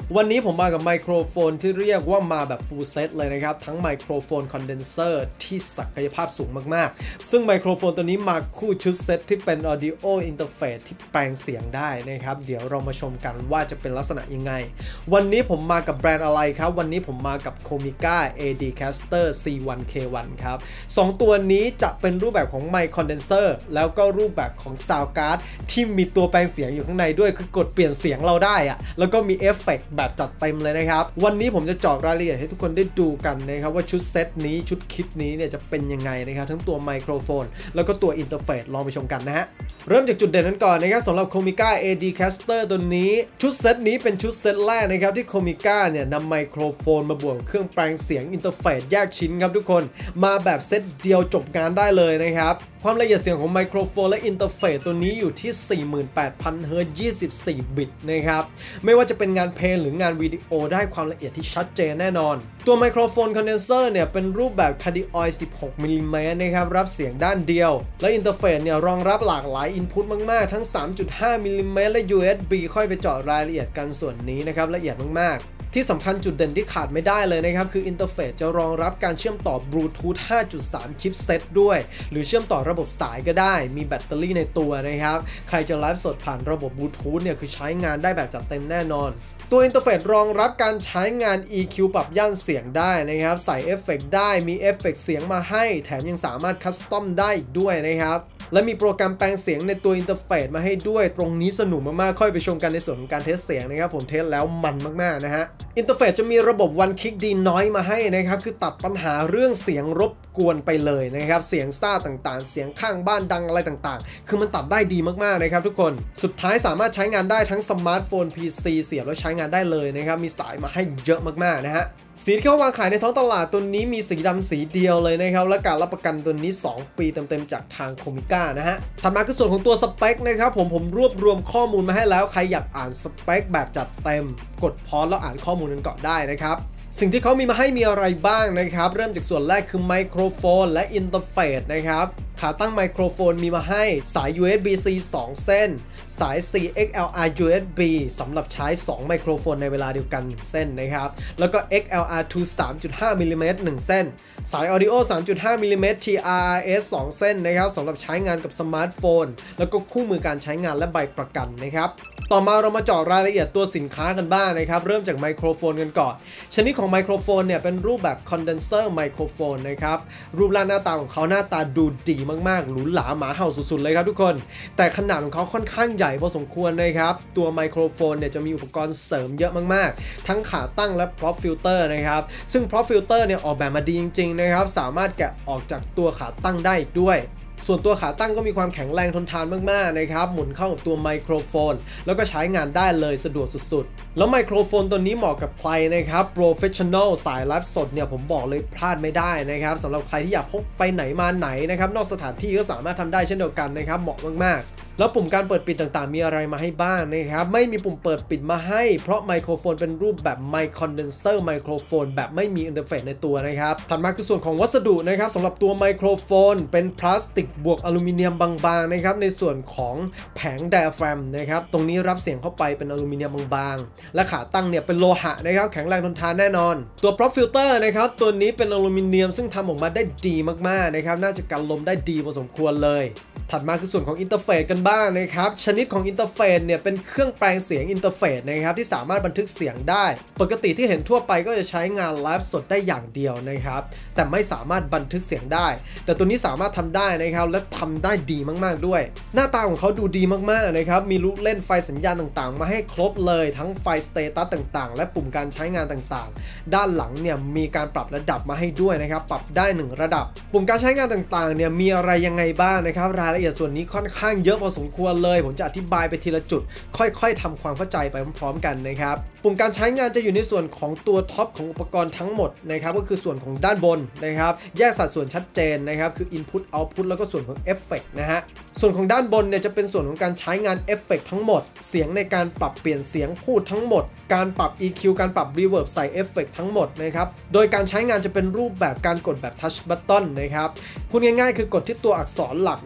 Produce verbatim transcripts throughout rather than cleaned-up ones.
วันนี้ผมมากับไมโครโฟนที่เรียกว่ามาแบบ full set เลยนะครับทั้งไมโครโฟนคอนเดนเซอร์ที่ศักยภาพสูงมากๆซึ่งไมโครโฟนตัวนี้มาคู่ชุดเซตที่เป็น audio interface ที่แปลงเสียงได้นะครับเดี๋ยวเรามาชมกันว่าจะเป็นลักษณะยังไงวันนี้ผมมากับแบรนด์อะไรครับวันนี้ผมมากับ Comica เอ ดี Caster ซี วัน เค วัน ครับสองตัวนี้จะเป็นรูปแบบของไมค์คอนเดนเซอร์แล้วก็รูปแบบของ Sound Card ที่มีตัวแปลงเสียงอยู่ข้างในด้วยคือกดเปลี่ยนเสียงเราได้อะแล้วก็มีเอฟเฟกต์แบบจัดเต็มเลยนะครับวันนี้ผมจะเจาะรายละเอียดให้ทุกคนได้ดูกันนะครับว่าชุดเซตนี้ชุดคิดนี้เนี่ยจะเป็นยังไงนะครับทั้งตัวไมโครโฟนแล้วก็ตัวอินเทอร์เฟซลองไปชมกันนะฮะเริ่มจากจุดเด่นนั้นก่อนนะครับสำหรับ Comica เอ ดี Caster ตัวนี้ชุดเซตนี้เป็นชุดเซตแรกนะครับที่ Comica เนี่ยนำไมโครโฟนมาบวกเครื่องแปลงเสียงอินเทอร์เฟซแยกชิ้นครับทุกคนมาแบบเซตเดียวจบงานได้เลยนะครับความละเอียดเสียงของไมโครโฟนและอินเทอร์เฟซตัวนี้อยู่ที่ สี่หมื่นแปดพัน เฮิร์ตซ์ ยี่สิบสี่ บิตนะครับไม่ว่าจะเป็นงานเพลงหรืองานวิดีโอได้ความละเอียดที่ชัดเจนแน่นอนตัวไมโครโฟนคอนเดนเซอร์เนี่ยเป็นรูปแบบคาร์ดิออยด์ สิบหก มิลลิเมตรนะครับรับเสียงด้านเดียวและอินเทอร์เฟซเนี่ยรองรับหลากหลายอินพุตมากๆทั้ง สามจุดห้า มิลลิเมตรและ ยู เอส บี ค่อยไปเจาะรายละเอียดกันส่วนนี้นะครับละเอียดมากๆที่สำคัญจุดเด่นที่ขาดไม่ได้เลยนะครับคืออินเทอร์เฟซจะรองรับการเชื่อมต่อบลูทูธ ห้าจุดสาม ชิปเซตด้วยหรือเชื่อมต่อระบบสายก็ได้มีแบตเตอรี่ในตัวนะครับใครจะไลฟ์สดผ่านระบบบลูทูธเนี่ยคือใช้งานได้แบบจัดเต็มแน่นอนตัวอินเทอร์เฟซรองรับการใช้งาน อี คิว ปรับย่านเสียงได้นะครับใส่เอฟเฟกต์ได้มีเอฟเฟกต์เสียงมาให้แถมยังสามารถคัสตอมได้อีกด้วยนะครับและมีโปรแกรมแปลงเสียงในตัวอินเทอร์เฟซมาให้ด้วยตรงนี้สนุกมากๆค่อยไปชมกันในส่วนของการเทสเสียงนะครับผมเทสแล้วมันมากๆนะฮะอินเทอร์เฟซจะมีระบบ One Click Denoise มาให้นะครับคือตัดปัญหาเรื่องเสียงรบกวนไปเลยนะครับเสียงซ่าต่างๆเสียงข้างบ้านดังอะไรต่างๆคือมันตัดได้ดีมากๆนะครับทุกคนสุดท้ายสามารถใช้งานได้ทั้งสมาร์ทโฟน พี ซี เสียบแล้วใช้งานได้เลยนะครับมีสายมาให้เยอะมากๆนะฮะสีที่เขาวางขายในท้องตลาดตัวนี้มีสีดำสีเดียวเลยนะครับและการรับประกันตัวนี้สองปีเต็มๆจากทาง Comica นะฮะถัดมาคือส่วนของตัวสเปคนะครับผมผมรวบรวมข้อมูลมาให้แล้วใครอยากอ่านสเปคแบบจัดเต็มกดพอสแล้วอ่านข้อมูลกันก่อนได้นะครับสิ่งที่เขามีมาให้มีอะไรบ้างนะครับเริ่มจากส่วนแรกคือไมโครโฟนและอินเทอร์เฟซนะครับขาตั้งไมโครโฟนมีมาให้สาย ยู เอส บี ซี สอง เส้นสาย ซี เอ็กซ์ แอล อาร์ ยู เอส บี สำหรับใช้สองไมโครโฟนในเวลาเดียวกันหนึ่งเส้นนะครับแล้วก็ เอ็กซ์ แอล อาร์ ทู สามจุดห้า มิลลิเมตรหนึ่งเส้นสาย Audio สามจุดห้า มิลลิเมตร ที อาร์ อาร์ เอส สองเส้นนะครับสำหรับใช้งานกับสมาร์ทโฟนแล้วก็คู่มือการใช้งานและใบประกันนะครับต่อมาเรามาเจาะรายละเอียดตัวสินค้ากันบ้างนะครับเริ่มจากไมโครโฟนกันก่อนชนิดของไมโครโฟนเนี่ยเป็นรูปแบบคอนเดนเซอร์ไมโครโฟนนะครับรูปร่างหน้าตาของเขาหน้าตาดูดีมากๆหรูหราหมาเห่าสุดๆเลยครับทุกคนแต่ขนาดของเขาค่อนข้างใหญ่พอสมควรนะครับตัวไมโครโฟนเนี่ยจะมีอุปกรณ์เสริมเยอะมากๆทั้งขาตั้งและ prop filter นะครับซึ่ง prop filter เนี่ยออกแบบมาดีจริงๆนะครับสามารถแกะออกจากตัวขาตั้งได้อีกด้วยส่วนตัวขาตั้งก็มีความแข็งแรงทนทานมากๆนะครับหมุนเข้ากับตัวไมโครโฟนแล้วก็ใช้งานได้เลยสะดวกสุดๆแล้วไมโครโฟนตัวนี้เหมาะกับใครนะครับ Professional สายไลฟ์สดเนี่ยผมบอกเลยพลาดไม่ได้นะครับสำหรับใครที่อยากพกไปไหนมาไหนนะครับนอกสถานที่ก็สามารถทำได้เช่นเดียวกันนะครับเหมาะมากๆแล้วปุ่มการเปิดปิดต่างๆมีอะไรมาให้บ้างนะครับไม่มีปุ่มเปิดปิดมาให้เพราะไมโครโฟนเป็นรูปแบบไมค์คอนเดนเซอร์ไมโครโฟนแบบไม่มีอินเทอร์เฟซในตัวนะครับถัดมาคือส่วนของวัสดุนะครับสำหรับตัวไมโครโฟนเป็นพลาสติกบวกอลูมิเนียมบางๆนะครับในส่วนของแผงไดอะแฟรมนะครับตรงนี้รับเสียงเข้าไปเป็นอลูมิเนียมบางๆและขาตั้งเนี่ยเป็นโลหะนะครับแข็งแรงทนทานแน่นอนตัว prop filter นะครับตัวนี้เป็นอลูมิเนียมซึ่งทำออกมาได้ดีมากๆนะครับน่าจะกันลมได้ดีพอสมควรเลยถัดมาคือส่วนของอินเทอร์เฟซกันบ้างนะครับชนิดของอินเทอร์เฟซเนี่ยเป็นเครื่องแปลงเสียงอินเทอร์เฟซนะครับที่สามารถบันทึกเสียงได้ปกติที่เห็นทั่วไปก็จะใช้งานไลฟ์สดได้อย่างเดียวนะครับแต่ไม่สามารถบันทึกเสียงได้แต่ตัวนี้สามารถทำได้นะครับและทำได้ดีมากๆด้วยหน้าตาของเขาดูดีมากๆนะครับมีลูกเล่นไฟสัญญาณต่างๆมาให้ครบเลยทั้งไฟสเตตัสต่างๆและปุ่มการใช้งานต่างๆด้านหลังเนี่ยมีการปรับระดับมาให้ด้วยนะครับปรับได้หนึ่งระดับปุ่มการใช้งานต่างๆเนี่ยมีอะไรยังไงบ้างนะครับรายละเอียดส่วนนี้ค่อนข้างเยอะพอสมควรเลยผมจะอธิบายไปทีละจุดค่อยๆทำความเข้าใจไปพร้อมๆกันนะครับปุ่มการใช้งานจะอยู่ในส่วนของตัวท็อปของอุปกรณ์ทั้งหมดนะครับก็คือส่วนของด้านบนนะครับแยกสัดส่วนชัดเจนนะครับคือ Input Output แล้วก็ส่วนของ Effect นะฮะส่วนของด้านบนเนี่ยจะเป็นส่วนของการใช้งาน Effect ทั้งหมดเสียงในการปรับเปลี่ยนเสียงพูดทั้งหมดการปรับ อี คิว การปรับ Reverb ใส่ Effect ทั้งหมดนะครับโดยการใช้งานจะเป็นรูปแบบการกดแบบ Touch Button นะครับพูดง่ายๆคือกดที่ตัวอักษรหลักนะครับและ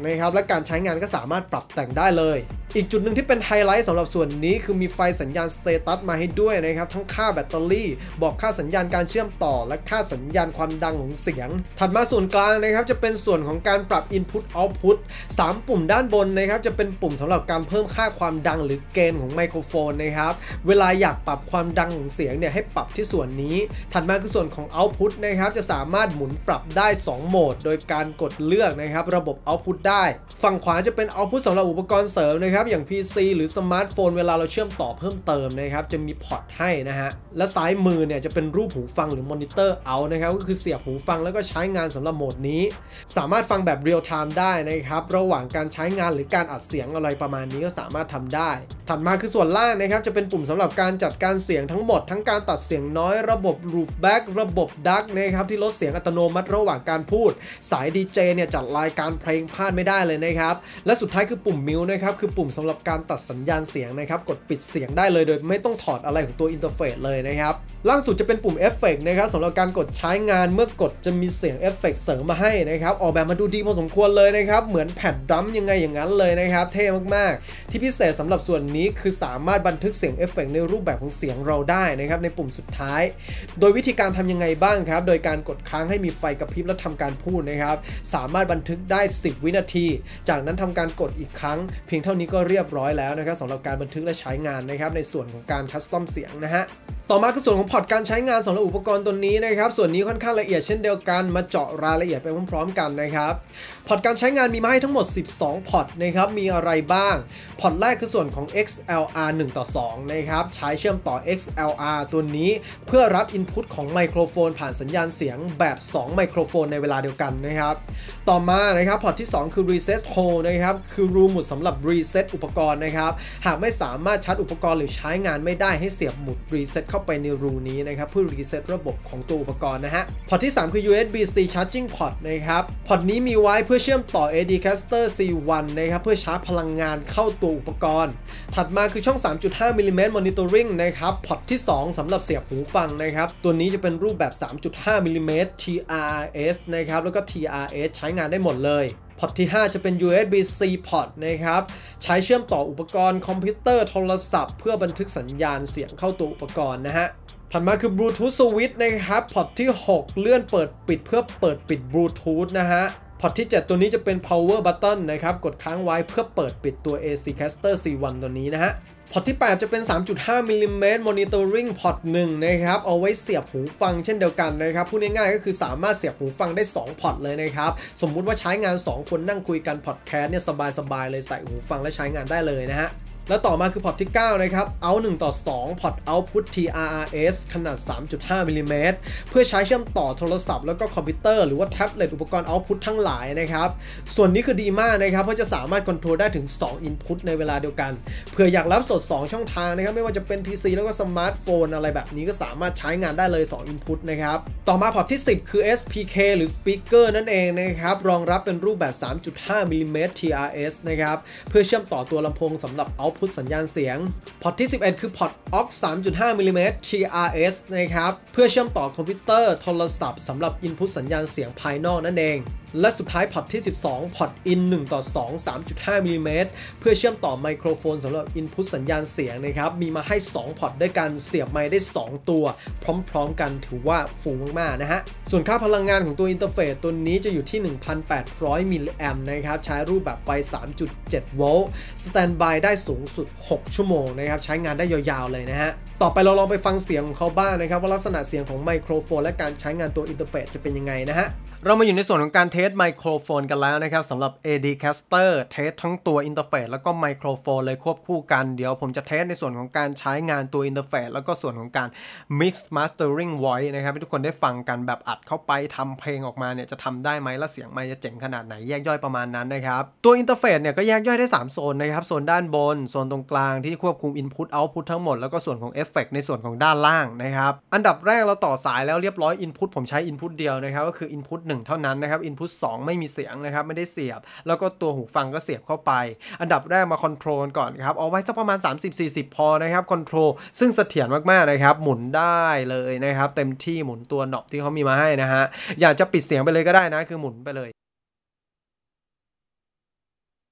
การใช้งานก็สามารถปรับแต่งได้เลยอีกจุดหนึ่งที่เป็นไฮไลท์สำหรับส่วนนี้คือมีไฟสัญญาณสเตตัสมาให้ด้วยนะครับทั้งค่าแบตเตอรี่บอกค่าสัญญาณการเชื่อมต่อและค่าสัญญาณความดังของเสียงถัดมาส่วนกลางนะครับจะเป็นส่วนของการปรับ Input Output สามปุ่มด้านบนนะครับจะเป็นปุ่มสำหรับการเพิ่มค่าความดังหรือเกณฑ์ของไมโครโฟนนะครับเวลาอยากปรับความดังของเสียงเนี่ยให้ปรับที่ส่วนนี้ถัดมาคือส่วนของ Output นะครับจะสามารถหมุนปรับได้สองโหมดโดยการกดเลือกนะครับระบบ Output ได้ฝั่งขวาจะเป็น Output สำหรับอุปกรณ์เสริมนะครับอย่าง พี ซี หรือสมาร์ทโฟนเวลาเราเชื่อมต่อเพิ่มเติมนะครับจะมีพอร์ตให้นะฮะและซ้ายมือเนี่ยจะเป็นรูปหูฟังหรือมอนิเตอร์เอานะครับก็คือเสียบหูฟังแล้วก็ใช้งานสำหรับโหมดนี้สามารถฟังแบบเรียลไทม์ได้นะครับระหว่างการใช้งานหรือการอัดเสียงอะไรประมาณนี้ก็สามารถทำได้ถัดมาคือส่วนล่างนะครับจะเป็นปุ่มสำหรับการจัดการเสียงทั้งหมดทั้งการตัดเสียงน้อยระบบลูปแบ็กระบบดักนะครับที่ลดเสียงอัตโนมัติระหว่างการพูดสายดีเจเนี่ยจัดรายการเพลงพลาดไม่ได้เลยนะครับและสุดท้ายคือปุ่มมิวนะครับคือปุ่มสำหรับการตัดสัญญาณเสียงนะครับกดปิดเสียงได้เลยโดยไม่ต้องถอดอะไรของตัวอินเทอร์เฟซเลยนะครับล่างสุดจะเป็นปุ่มเอฟเฟกต์นะครับสำหรับการกดใช้งานเมื่อกดจะมีเสียงเอฟเฟกต์เสริมมาให้นะครับออกแบบมาดูดีพอสมควรเลยนะครับเหมือนแผ่นดรัมยังไงอย่างนั้นเลยนะครับเท่มากๆที่พิเศษสำหรับส่วนนี้คือสามารถบันทึกเสียงเอฟเฟกต์ในรูปแบบของเสียงเราได้นะครับในปุ่มสุดท้ายโดยวิธีการทำยังไงบ้างครับโดยการกดค้างให้มีไฟกระพริบแล้วทำการพูดนะครับสามารถบันทึกได้สิบวินาทีจากนั้นทำการกดอีกครั้งเพียงเท่านี้ก็เรียบร้อยแล้วนะครับสำหรับการบันทึกและใช้งานนะครับในส่วนของการคัสตอมเสียงนะฮะต่อมาคือส่วนของพอร์ตการใช้งานสำหรับอุปกรณ์ตัวนี้นะครับส่วนนี้ค่อนข้างละเอียดเช่นเดียวกันมาเจาะรายละเอียดไปพร้อมๆกันนะครับพอร์ตการใช้งานมีมาให้ทั้งหมดสิบสองพอร์ตนะครับมีอะไรบ้างพอร์ตแรกคือส่วนของ เอ็กซ์ แอล อาร์ หนึ่งต่อสองนะครับใช้เชื่อมต่อ เอ็กซ์ แอล อาร์ ตัวนี้เพื่อรับ Input ของไมโครโฟนผ่านสัญญาณเสียงแบบสองไมโครโฟนในเวลาเดียวกันนะครับต่อมานะครับพอร์ตที่สองคือ Reset Hole นะครับคือรูหมุดสำหรับ Reset อุปกรณ์นะครับหากไม่สามารถชาร์จอุปกรณ์หรือใช้งานไม่ได้ให้เสียบหมุด Reset เข้าไปในรูนี้นะครับเพื่อ Reset ระบบของตัวอุปกรณ์นะฮะพอร์ตที่สามคือ ยู เอส บี ซี Charging Port นะครับพอร์ตนี้มีไว้เพื่อเชื่อมต่อ เอ ดี Caster ซี วัน นะครับเพื่อชาร์จพลังงานเข้าตัวอุปกรณ์ถัดมาคือช่อง สามจุดห้า มิลลิเมตร Monitoring นะครับพอร์ตที่สองสำหรับเสียบหูฟังนะครับตัวนี้จะเป็นรูปแบบ สามจุดห้า มิลลิเมตร ที อาร์ เอส นะครับแล้วก็ ที อาร์ เอส ใช้งานได้หมดเลยพอร์ตที่ห้าจะเป็น ยู เอส บี ซี Port นะครับใช้เชื่อมต่ออุปกรณ์คอมพิวเตอร์โทรศัพท์เพื่อบันทึกสัญญาณเสียงเข้าตัวอุปกรณ์นะฮะถัดมาคือ Bluetooth Switch นะครับพอร์ตที่หกเลื่อนเปิดปิดเพื่อเปิดปิด Bluetooth นะฮะพอร์ตที่เจ็ดตัวนี้จะเป็น Power Button นะครับกดค้างไว้เพื่อเปิดปิดตัว เอ ซี Caster ซี วัน ตัวนี้นะฮะพอร์ตที่แปดจะเป็น สามจุดห้า มิลลิเมตร Monitoring พอร์ตหนึ่งนะครับเอาไว้เสียบหูฟังเช่นเดียวกันนะครับพูดง่ายๆก็คือสามารถเสียบหูฟังได้สองพอร์ตเลยนะครับสมมุติว่าใช้งานสองคนนั่งคุยกันพอดแคสต์เนี่ยสบายๆเลยใส่หูฟังและใช้งานได้เลยนะฮะแล้วต่อมาคือพอร์ตที่เก้านะครับ Out หนึ่งต่อสองพอร์ต Output ที อาร์ อาร์ เอส ขนาด สามจุดห้า มิลลิเมตรเพื่อใช้เชื่อมต่อโทรศัพท์แล้วก็คอมพิวเตอร์หรือว่าแท็บเล็ตอุปกรณ์ Output ทั้งหลายนะครับส่วนนี้คือดีมากนะครับเพราะจะสามารถคอนโทรลได้ถึงสอง Input ในเวลาเดียวกันเผื่ออยากรับสดสองช่องทางนะครับไม่ว่าจะเป็น พี ซี แล้วก็สมาร์ทโฟนอะไรแบบนี้ก็สามารถใช้งานได้เลยสอง Input นะครับต่อมาพอร์ตที่สิบคือ เอส พี เค หรือ Speaker นั่นเองนะครับรองรับเป็นรูปแบบ สามจุดห้า มิลลิเมตร ที อาร์ เอส นะครับเพื่อเชื่อมต่อตัวลำโพงสำหรับ Output สัญญาณเสียงพอร์ตที่สิบเอ็ดคือพอร์ต aux สามจุดห้า มิลลิเมตร ที อาร์ เอส นะครับเพื่อเชื่อมต่อคอมพิวเตอร์โทรศัพท์สำหรับ Input สัญญาณเสียงภายนอกนั่นเองและสุดท้ายพอร์ตที่สิบสองพอร์ต in หนึ่งต่อสอง สามจุดห้า มิลลิเมตรเพื่อเชื่อมต่อไมโครโฟนสำหรับ Input สัญญาณเสียงนะครับมีมาให้สองพอร์ตด้วยกันเสียบไมค์ได้สองตัวพร้อมๆกันถือว่าฟูมากๆนะฮะส่วนค่าพลังงานของตัวอินเทอร์เฟซตัวนี้จะอยู่ที่ หนึ่งพันแปดร้อย มิลลิแอมป์นะครับใช้รูปแบบไฟ สามจุดเจ็ด โวลต์สแตนด์บายได้สูงสุดหกชั่วโมงนะครับใช้งานได้ยาวๆเลยนะฮะต่อไปเราลองไปฟังเสียงของเขาบ้างนะครับว่าลักษณะเสียงของไมโครโฟนและการใช้งานตัวอินเทอร์เฟซจะเป็นยังไงนะฮะเรามาอยู่ในส่วนของการเทสไมโครโฟนกันแล้วนะครับสำหรับ เอ ดี Caster เทสทั้งตัวอินเทอร์เฟซแล้วก็ไมโครโฟนเลยควบคู่กันเดี๋ยวผมจะเทสในส่วนของการใช้งานตัวอินเทอร์เฟซแล้วก็ส่วนของการ Mix Mastering Voice นะครับให้ทุกคนได้ฟังกันแบบอัดเข้าไปทำเพลงออกมาเนี่ยจะทำได้ไหมและเสียงไมค์จะเจ๋งขนาดไหนแยกย่อยประมาณนั้นนะครับตัวอินเทอร์เฟซเนี่ยก็แยกย่อยได้สามโซนนะครับโซนด้านบนโซนตรงกลางที่ควบคุม Input Output ทั้งหมดแล้วก็ส่วนของเอฟเฟกต์ในส่วนของด้านล่างนะครับอันดับแรกเราต่อสายแล้วเรียบร้อย Input ผมใช้ Input เดียวนะครับก็คือ Input หนึ่งเท่านั้นนะครับInput สองไม่มีเสียงนะครับไม่ได้เสียบแล้วก็ตัวหูฟังก็เสียบเข้าไปอันดับแรกมาคอนโทรลก่อนครับเอาไว้สักประมาณ สามสิบสี่สิบ พอนะครับคอนโทรลซึ่งเสถียรมากๆนะครับหมุนได้เลยนะครับเต็มที่หมุนตัวน็อบที่เขามีมาให้นะฮะอยากจะปิดเสียงไปเลยก็ได้นะคือหมุนไปเลย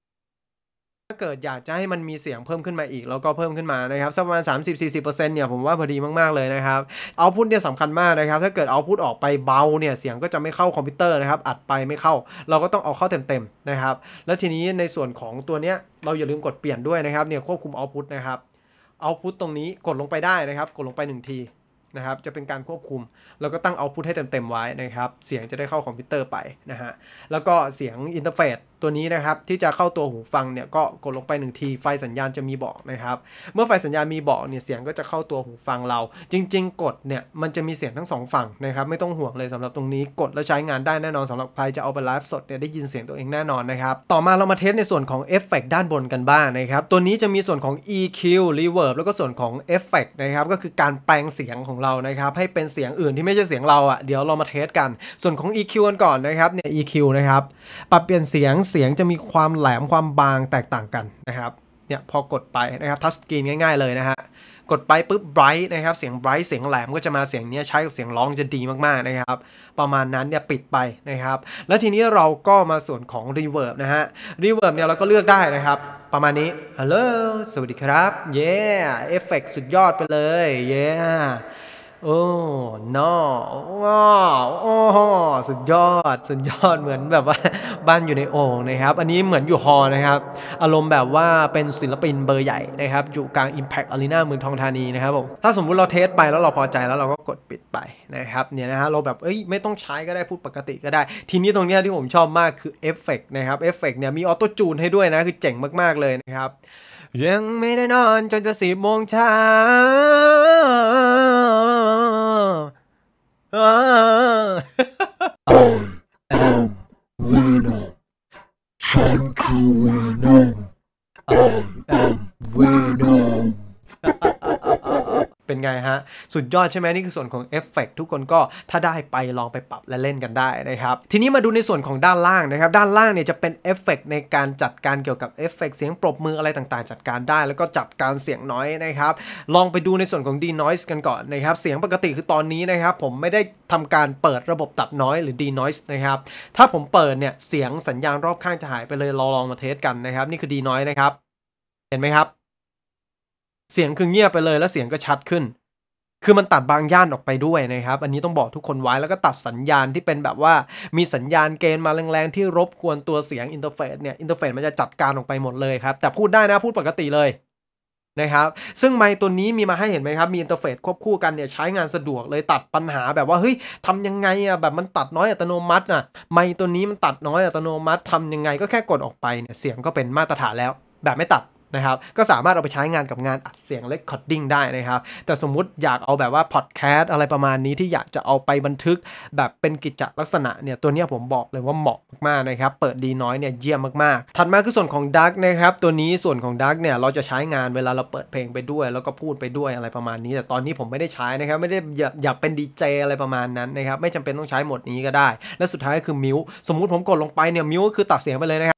เกิดอยากจะให้มันมีเสียงเพิ่มขึ้นมาอีกแล้วก็เพิ่มขึ้นมานะครับสักประมาณ สามสิบถึงสี่สิบเปอร์เซ็นต์ เนี่ยผมว่าพอดีมากๆเลยนะครับเอาท์พุตเนี่ยสำคัญมากนะครับถ้าเกิดเอาท์พุตออกไปเบาเนี่ยเสียงก็จะไม่เข้าคอมพิวเตอร์นะครับอัดไปไม่เข้าเราก็ต้องเอาเข้าเต็มๆนะครับแล้วทีนี้ในส่วนของตัวเนี้ยเราอย่าลืมกดเปลี่ยนด้วยนะครับเนี่ยควบคุมเอาท์พุตนะครับเอาท์พุตตรงนี้กดลงไปได้นะครับกดลงไปหนึ่งทีนะครับจะเป็นการควบคุมแล้วก็ตั้งเอาท์พุตให้เต็มๆไว้นะครับเสียงจะได้เข้าคอมพิวเตอร์ไปนะฮะแล้วก็เสียงอินเทอร์เฟซตัวนี้นะครับที่จะเข้าตัวหูฟังเนี่ยก็กดลงไปหนึ่งทีไฟสัญญาณจะมีบอกนะครับเมื่อไฟสัญญาณมีบอกเนี่ยเสียงก็จะเข้าตัวหูฟังเราจริงๆกดเนี่ยมันจะมีเสียงทั้งสองฝั่งนะครับไม่ต้องห่วงเลยสำหรับตรงนี้กดแล้วใช้งานได้แน่นอนสำหรับใครจะเอาไปไลฟ์สดเนี่ยได้ยินเสียงตัวเองแน่นอนนะครับต่อมาเรามาเทสในส่วนของเอฟเฟกต์ด้านบนกันบ้างนะครับตัวนี้จะมีส่วนของ อี คิว Reverb แล้วก็ส่วนของเอฟเฟกต์นะครับก็คือการแปลงเสียงของเรานะครับให้เป็นเสียงอื่นที่ไม่ใช่เสียงเราอ่ะเดี๋ยวเรามาเทสกันส่วนของ อี คิว กันก่อนนะครับเนี่ย อี คิว นะครับปรับเปลี่ยนเสียงเสียงจะมีความแหลมความบางแตกต่างกันนะครับเนี่ยพอกดไปนะครับทัชสกรีนง่ายๆเลยนะฮะกดไปปุ๊บไบรท์นะครับเสียงไบรท์เสียงแหลมก็จะมาเสียงนี้ใช้กับเสียงร้องจะดีมากๆนะครับประมาณนั้นเนี่ยปิดไปนะครับแล้วทีนี้เราก็มาส่วนของรีเวิร์บนะฮะรีเวิร์บเนี่ยเราก็เลือกได้นะครับประมาณนี้ฮัลโหลสวัสดีครับเย้เอฟเฟกต์สุดยอดไปเลยเย้โอ้นอว้าวโอ้สุดยอดสุดยอดเหมือนแบบว่าบ้านอยู่ในโอ่งนะครับอันนี้เหมือนอยู่ฮอลนะครับอารมณ์แบบว่าเป็นศิลปินเบอร์ใหญ่นะครับอยู่กลาง Impact Arena เมืองทองธานีนะครับผมถ้าสมมุติเราเทสไปแล้วเราพอใจแล้วเราก็กดปิดไปนะครับเนี่ยนะฮะเราแบบเอ้ยไม่ต้องใช้ก็ได้พูดปกติก็ได้ทีนี้ตรงนี้ที่ผมชอบมากคือเอฟเฟกต์นะครับเอฟเฟกต์เนี่ยมีออโต้จูนให้ด้วยนะคือเจ๋งมากๆเลยนะครับยังไม่ได้นอนจนจะสี่โมงเช้าฉันคือเวนอม I am Venom เป็นไงฮะสุดยอดใช่ไหมนี่คือส่วนของเอฟเฟกต์ทุกคนก็ถ้าได้ไปลองไปปรับและเล่นกันได้นะครับทีนี้มาดูในส่วนของด้านล่างนะครับด้านล่างเนี่ยจะเป็นเอฟเฟกต์ในการจัดการเกี่ยวกับเอฟเฟกต์เสียงปรบมืออะไรต่างๆจัดการได้แล้วก็จัดการเสียงน้อยนะครับลองไปดูในส่วนของ denoise กันก่อนนะครับเสียงปกติคือตอนนี้นะครับผมไม่ได้ทำการเปิดระบบตัดน้อยหรือ denoise นะครับถ้าผมเปิดเนี่ยเสียงสัญญาณรอบข้างจะหายไปเลยเราลองมาเทสกันนะครับนี่คือ denoise นะครับเห็นไหมครับเสียงคือเงียบไปเลยแล้วเสียงก็ชัดขึ้นคือมันตัดบางย่านออกไปด้วยนะครับอันนี้ต้องบอกทุกคนไว้แล้วก็ตัดสัญญาณที่เป็นแบบว่ามีสัญญาณเกณฑ์มาแรงๆที่รบกวนตัวเสียงอินเทอร์เฟซเนี่ยอินเทอร์เฟซมันจะจัดการออกไปหมดเลยครับแต่พูดได้นะพูดปกติเลยนะครับซึ่งไมค์ตัวนี้มีมาให้เห็นไหมครับมีอินเทอร์เฟซควบคู่กันเนี่ยใช้งานสะดวกเลยตัดปัญหาแบบว่าเฮ้ยทำยังไงอ่ะแบบมันตัดน้อยอัตโนมัติอ่ะไมค์ตัวนี้มันตัดน้อยอัตโนมัติทำยังไงก็แค่กดออกไปเนี่ยเสียงก็เป็นมาตรฐานแล้วแบบไม่ตัดนะครับก็สามารถเอาไปใช้งานกับงานอัดเสียงเรคคอร์ดดิ้งได้นะครับแต่สมมุติอยากเอาแบบว่าพอดแคสต์อะไรประมาณนี้ที่อยากจะเอาไปบันทึกแบบเป็นกิจลักษณะเนี่ยตัวนี้ผมบอกเลยว่าเหมาะมากๆนะครับเปิดดีน้อยเนี่ยเยี่ยมมากๆถัดมาคือส่วนของดักนะครับตัวนี้ส่วนของดักเนี่ยเราจะใช้งานเวลาเราเปิดเพลงไปด้วยแล้วก็พูดไปด้วยอะไรประมาณนี้แต่ตอนนี้ผมไม่ได้ใช้นะครับไม่ได้อยากอยากเป็นดีเจอะไรประมาณนั้นนะครับไม่จำเป็นต้องใช้โหมดนี้ก็ได้และสุดท้ายก็คือมิวสมมุติผมกดลงไปเนี่ยมิวก็คือตัดเสียงไปเลยนะครับ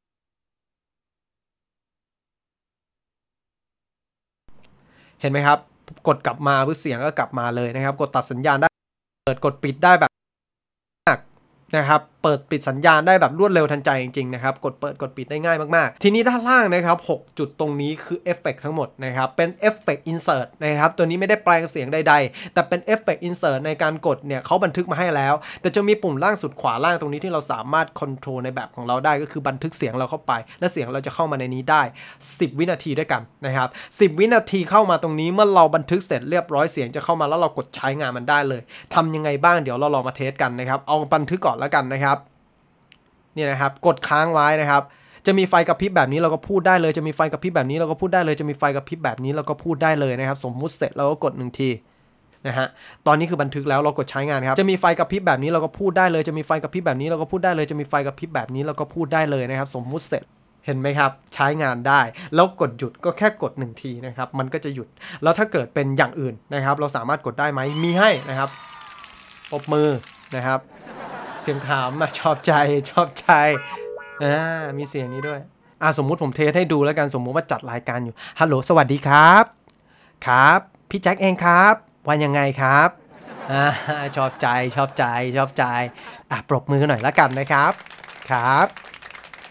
เห็นไหมครับกดกลับมาปุ๊บเสียงก็กลับมาเลยนะครับกดตัดสัญญาณได้เปิดกดปิดได้แบบนะครับเปิดปิดสัญญาณได้แบบรวดเร็วทันใจจริงๆนะครับกดเปิดกดปิดได้ง่ายมากๆทีนี้ด้านล่างนะครับหกจุดตรงนี้คือเอฟเฟกต์ทั้งหมดนะครับเป็นเอฟเฟกต์อินเสิร์ตนะครับตัวนี้ไม่ได้แปลงเสียงใดๆแต่เป็นเอฟเฟกต์อินเสิร์ตในการกดเนี่ยเขาบันทึกมาให้แล้วแต่จะมีปุ่มล่างสุดขวาล่างตรงนี้ที่เราสามารถคอนโทรลในแบบของเราได้ก็คือบันทึกเสียงเราเข้าไปและเสียงเราจะเข้ามาในนี้ได้สิบวินาทีด้วยกันนะครับสิบวินาทีเข้ามาตรงนี้เมื่อเราบันทึกเสร็จเรียบร้อยเสียงจะเข้ามาแล้วเรากดใช้งานมันได้เลยทำยังไงบ้างเดี๋ยวเราลองมาเทสกันนะครับเอาบันทึกก่อนแล้วกันนะครับนี่นะครับกดค้างไว้นะครับจะมีไฟกระพริบแบบนี้เราก็พูดได้เลยจะมีไฟกระพริบแบบนี้เราก็พูดได้เลยจะมีไฟกระพริบแบบนี้เราก็พูดได้เลยนะครับสมมุติเสร็จเราก็กดหนึ่งทีนะฮะตอนนี้คือบันทึกแล้วเรากดใช้งานครับจะมีไฟกระพริบแบบนี้เราก็พูดได้เลยจะมีไฟกระพริบแบบนี้เราก็พูดได้เลยจะมีไฟกระพริบแบบนี้เราก็พูดได้เลยนะครับสมมุติเสร็จเห็นไหมครับใช้งานได้แล้วกดหยุดก็แค่กดหนึ่งทีนะครับมันก็จะหยุดแล้วถ้าเกิดเป็นอย่างอื่นนะครับเราสามารถกดได้ไหมมีให้นะครับปรบมือนะครับเสียงขำชอบใจชอบใจอ่ามีเสียงนี้ด้วยอ่าสมมุติผมเทสให้ดูแล้วกันสมมุติว่าจัดรายการอยู่ฮัลโหลสวัสดีครับครับพี่แจ็คเองครับวันยังไงครับอ่าชอบใจชอบใจชอบใจอ่ะปรบมือหน่อยแล้วกันนะครับครับ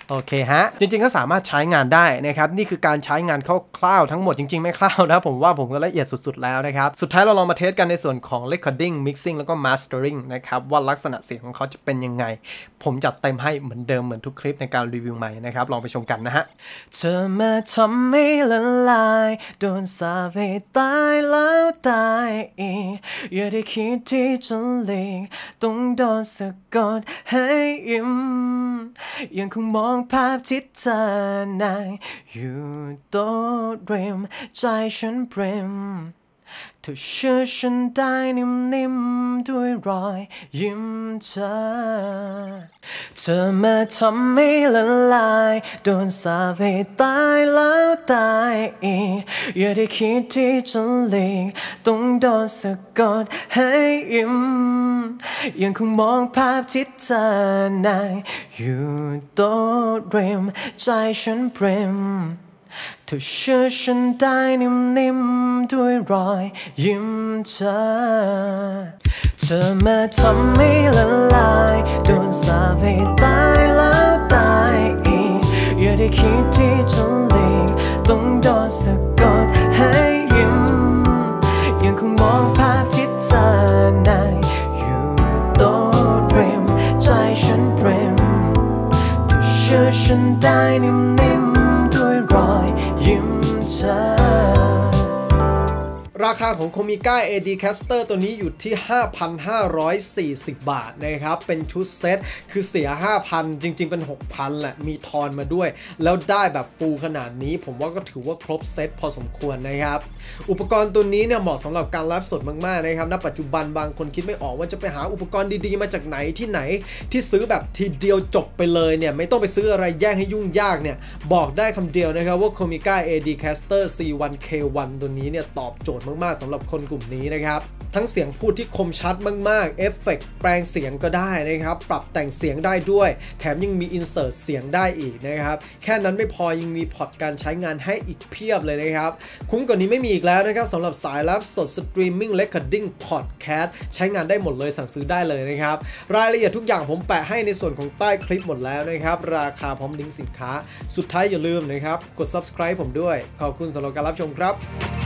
โอเคฮะจริงๆก็สามารถใช้งานได้นะครับนี่คือการใช้งานคร่าวๆทั้งหมดจริงๆไม่คร่าวนะผมว่าผมก็ละเอียดสุดๆแล้วนะครับสุดท้ายเราลองมาเทสกันในส่วนของ recording mixing แล้วก็ mastering นะครับว่าลักษณะเสียงของเขาจะเป็นยังไงผมจัดเต็มให้เหมือนเดิมเหมือนทุกคลิปในการรีวิวใหม่นะครับลองไปชมกันนะฮะเธอมาทำให้ละลายโดนสาปให้ตายแล้วตายอีกอย่าได้คิดที่จะหลีกต้องโดนสะกดให้ยิ้มยังคงมองภาพที่เธอนั่งอยู่โต๊ะริมใจฉันปริมเธอเชื่อฉันได้นิ่มๆด้วยรอยยิ้มเธอเธอมาทำให้ละลายโดนสาปให้ตายแล้วตายอีกอย่าได้คิดที่จะหลีกต้องโดนสะกดให้ยิ้มยังคงมองภาพที่เธอนั่งอยู่โต๊ะริมใจฉันปริมเธอเชื่อฉันได้นิ่มๆด้วยรอยยิ้มเธอเธอมาทำให้ละลายโดนสาปให้ตายแล้วตายอีกอย่าได้คิดที่จะหลีกต้องโดนสะกดให้ยิ้มยังคงมองภาพที่เธอนั่งอยู่โต๊ะริมใจฉันปริมเธอเชื่อฉันได้นิ่มๆด้วยรอยยิ้มเธอราคาของ Comica เอ ดี Caster ตัวนี้อยู่ที่ ห้าพันห้าร้อยสี่สิบ บาทนะครับเป็นชุดเซตคือเสีย ห้าพัน จริงๆเป็น หกพัน แหละมีทอนมาด้วยแล้วได้แบบฟูลขนาดนี้ผมว่าก็ถือว่าครบเซตพอสมควรนะครับอุปกรณ์ตัวนี้เนี่ยเหมาะสำหรับการไลฟ์สดมากๆนะครับณปัจจุบันบางคนคิดไม่ออกว่าจะไปหาอุปกรณ์ดีๆมาจากไหนที่ไหนที่ซื้อแบบทีเดียวจบไปเลยเนี่ยไม่ต้องไปซื้ออะไรแย่งให้ยุ่งยากเนี่ยบอกได้คำเดียวนะครับว่า Comica เอ ดี Caster ซี วัน เค วัน ตัวนี้เนี่ยตอบโจทย์มากๆสำหรับคนกลุ่มนี้นะครับทั้งเสียงพูดที่คมชัดมากๆเอฟเฟกต์แปลงเสียงก็ได้นะครับปรับแต่งเสียงได้ด้วยแถมยังมีอินเสิร์ตเสียงได้อีกนะครับแค่นั้นไม่พอยังมีพอร์ตการใช้งานให้อีกเพียบเลยนะครับคุ้มกว่านี้ไม่มีอีกแล้วนะครับสำหรับสายไลฟ์สดสตรีมมิ่งเรคคอร์ดิ้งพอดแคสต์ใช้งานได้หมดเลยสั่งซื้อได้เลยนะครับรายละเอียดทุกอย่างผมแปะให้ในส่วนของใต้คลิปหมดแล้วนะครับราคาพร้อมลิงก์สินค้าสุดท้ายอย่าลืมนะครับกด ซับสไครบ์ ผมด้วยขอบคุณสำหรับการรับชมครับ